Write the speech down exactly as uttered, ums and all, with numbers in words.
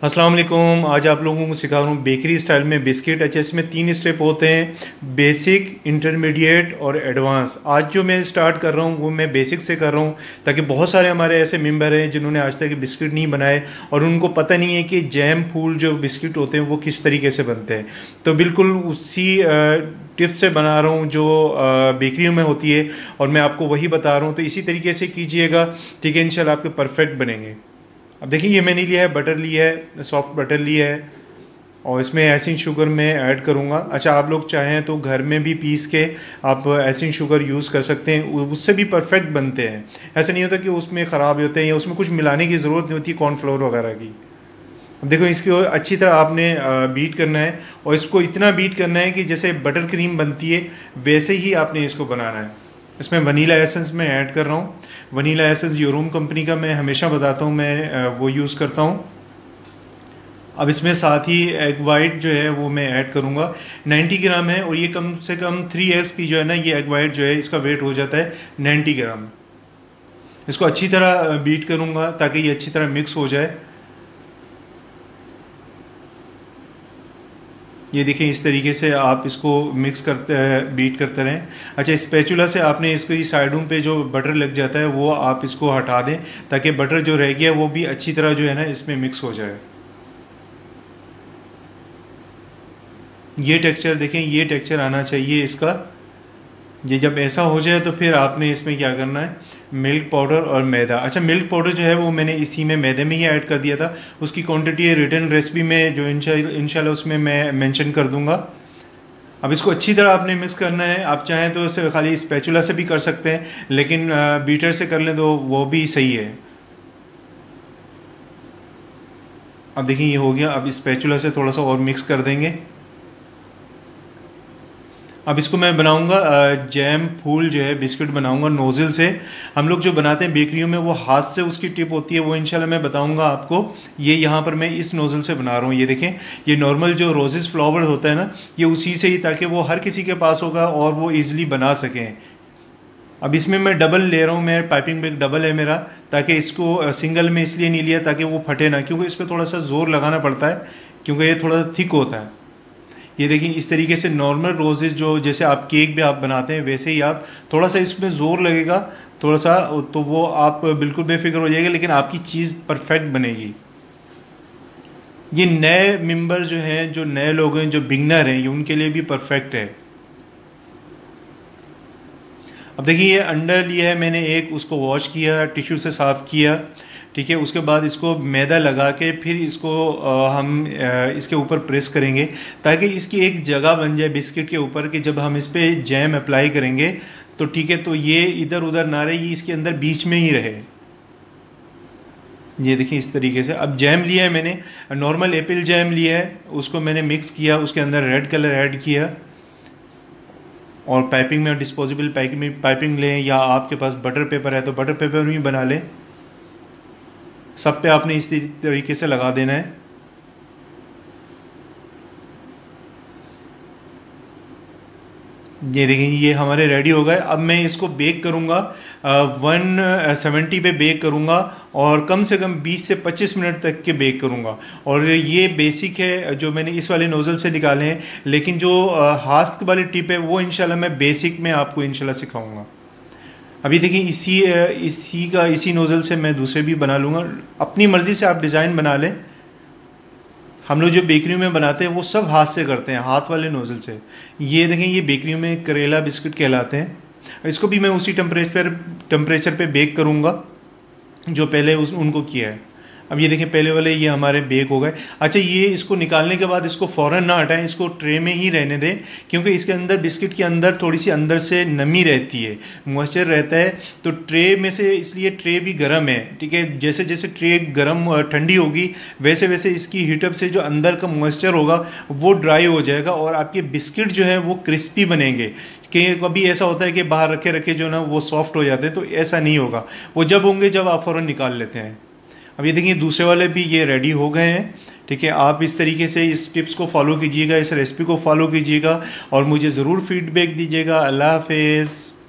अस्सलाम वालेकुम। आज आप लोगों को सिखा रहा हूँ बेकरी स्टाइल में बिस्किट। अच्छा, इसमें तीन स्टेप होते हैं, बेसिक, इंटरमीडिएट और एडवांस। आज जो मैं स्टार्ट कर रहा हूँ वो मैं बेसिक से कर रहा हूँ, ताकि बहुत सारे हमारे ऐसे मेंबर हैं जिन्होंने आज तक बिस्किट नहीं बनाए और उनको पता नहीं है कि जैम फूल जो बिस्किट होते हैं वो किस तरीके से बनते हैं। तो बिल्कुल उसी टिप्स से बना रहा हूँ जो बेकरियों में होती है, और मैं आपको वही बता रहा हूँ। तो इसी तरीके से कीजिएगा, ठीक है, इंशाल्लाह आपके परफेक्ट बनेंगे। अब देखिए, ये मैंने लिया है बटर, लिया है सॉफ्ट बटर लिया है, और इसमें एसिड शुगर मैं ऐड करूँगा। अच्छा, आप लोग चाहें तो घर में भी पीस के आप एसिड शुगर यूज़ कर सकते हैं, उससे भी परफेक्ट बनते हैं। ऐसा नहीं होता कि उसमें ख़राब होते हैं या उसमें कुछ मिलाने की ज़रूरत नहीं होती कॉर्नफ्लोर वगैरह की। अब देखो, इसको अच्छी तरह आपने बीट करना है, और इसको इतना बीट करना है कि जैसे बटर क्रीम बनती है वैसे ही आपने इसको बनाना है। इसमें वनीला एसेंस मैं ऐड कर रहा हूँ। वनीला एसेंस यूरोम कंपनी का मैं हमेशा बताता हूँ, मैं वो यूज़ करता हूँ। अब इसमें साथ ही एग वाइट जो है वो मैं ऐड करूँगा। नब्बे ग्राम है, और ये कम से कम थ्री एक्स की जो है ना, ये एग वाइट जो है इसका वेट हो जाता है नब्बे ग्राम। इसको अच्छी तरह बीट करूँगा ताकि ये अच्छी तरह मिक्स हो जाए। ये देखिए, इस तरीके से आप इसको मिक्स करते बीट करते रहें। अच्छा, स्पैचुला से आपने इसको ये साइडों पे जो बटर लग जाता है वो आप इसको हटा दें, ताकि बटर जो रह गया वो भी अच्छी तरह जो है ना इसमें मिक्स हो जाए। ये टेक्सचर देखें, ये टेक्सचर आना चाहिए इसका। ये जब ऐसा हो जाए तो फिर आपने इसमें क्या करना है, मिल्क पाउडर और मैदा। अच्छा, मिल्क पाउडर जो है वो मैंने इसी में मैदे में ही ऐड कर दिया था। उसकी क्वांटिटी रिटर्न रेसिपी में जो इंशाल्लाह उसमें मैं मेंशन कर दूंगा। अब इसको अच्छी तरह आपने मिक्स करना है। आप चाहें तो इसे खाली स्पैचुला से भी कर सकते हैं, लेकिन बीटर से कर लें तो वो भी सही है। अब देखिए, ये हो गया। अब स्पैचुला से थोड़ा सा और मिक्स कर देंगे। अब इसको मैं बनाऊंगा जैम फूल जो है बिस्किट बनाऊंगा नोज़ल से। हम लोग जो बनाते हैं बेकरियों में वो हाथ से उसकी टिप होती है, वो इंशाल्लाह मैं बताऊंगा आपको। ये यहाँ पर मैं इस नोज़ल से बना रहा हूँ। ये देखें, ये नॉर्मल जो रोजेस फ्लावर होता है ना, ये उसी से ही, ताकि वो हर किसी के पास होगा और वो ईज़िली बना सकें। अब इसमें मैं डबल ले रहा हूँ, मैं पाइपिंग बैग डबल है मेरा, ताकि इसको सिंगल में इसलिए नहीं लिया ताकि वो फटे ना, क्योंकि इस पर थोड़ा सा ज़ोर लगाना पड़ता है, क्योंकि ये थोड़ा सा थिक होता है। ये देखिए, इस तरीके से नॉर्मल रोजेज़ जो जैसे आप केक भी आप बनाते हैं वैसे ही आप थोड़ा सा इसमें ज़ोर लगेगा थोड़ा सा, तो वो आप बिल्कुल बेफिक्र हो जाएगा, लेकिन आपकी चीज़ परफेक्ट बनेगी। ये नए मेंबर जो हैं, जो नए लोग हैं, जो बिगनर हैं, ये उनके लिए भी परफेक्ट है। अब देखिए, ये अंडा लिया है मैंने एक, उसको वॉश किया, टिश्यू से साफ़ किया, ठीक है। उसके बाद इसको मैदा लगा के फिर इसको आ, हम आ, इसके ऊपर प्रेस करेंगे, ताकि इसकी एक जगह बन जाए बिस्किट के ऊपर कि जब हम इस पर जैम अप्लाई करेंगे तो ठीक है, तो ये इधर उधर ना रहे, ये इसके अंदर बीच में ही रहे। ये देखिए, इस तरीके से। अब जैम लिया है मैंने, नॉर्मल एप्पल जैम लिया है, उसको मैंने मिक्स किया, उसके अंदर रेड कलर ऐड किया, और पाइपिंग में डिस्पोजेबल पाइपिंग पाइपिंग लें, या आपके पास बटर पेपर है तो बटर पेपर भी बना लें। सब पे आपने इस तरीके से लगा देना है। ये देखिए, ये हमारे रेडी हो गए। अब मैं इसको बेक करूँगा, वन सेवेंटी पे बेक करूँगा, और कम से कम बीस से पच्चीस मिनट तक के बेक करूँगा। और ये बेसिक है जो मैंने इस वाले नोज़ल से निकाले हैं, लेकिन जो हाथ वाली टिप है वो इंशाल्लाह मैं बेसिक में आपको इंशाल्लाह सिखाऊंगा। अभी देखिए, इसी इसी का इसी नोज़ल से मैं दूसरे भी बना लूँगा। अपनी मर्ज़ी से आप डिज़ाइन बना लें। हम लोग जो बेकरी में बनाते हैं वो सब हाथ से करते हैं, हाथ वाले नोज़ल से। ये देखें, ये बेकरी में करेला बिस्किट कहलाते हैं। इसको भी मैं उसी टेम्परेचर टेम्परेचर पे बेक करूँगा जो पहले उस उनको किया है। अब ये देखें, पहले वाले ये हमारे बेक हो गए। अच्छा, ये इसको निकालने के बाद इसको फ़ौरन ना हटाएं, इसको ट्रे में ही रहने दें, क्योंकि इसके अंदर बिस्किट के अंदर थोड़ी सी अंदर से नमी रहती है, मॉइस्चर रहता है। तो ट्रे में से, इसलिए ट्रे भी गर्म है, ठीक है। जैसे जैसे ट्रे गर्म ठंडी होगी वैसे वैसे इसकी हीटअप से जो अंदर का मॉइस्चर होगा वो ड्राई हो जाएगा, और आपके बिस्किट जो है वो क्रिस्पी बनेंगे। कि कभी ऐसा होता है कि बाहर रखे रखे जो ना वो सॉफ्ट हो जाते हैं, तो ऐसा नहीं होगा। वो जब होंगे जब आप फ़ौरन निकाल लेते हैं। अब ये देखिए, दूसरे वाले भी ये रेडी हो गए हैं, ठीक है। आप इस तरीके से इस टिप्स को फॉलो कीजिएगा, इस रेसिपी को फॉलो कीजिएगा, और मुझे ज़रूर फीडबैक दीजिएगा। अल्लाह हाफिज़।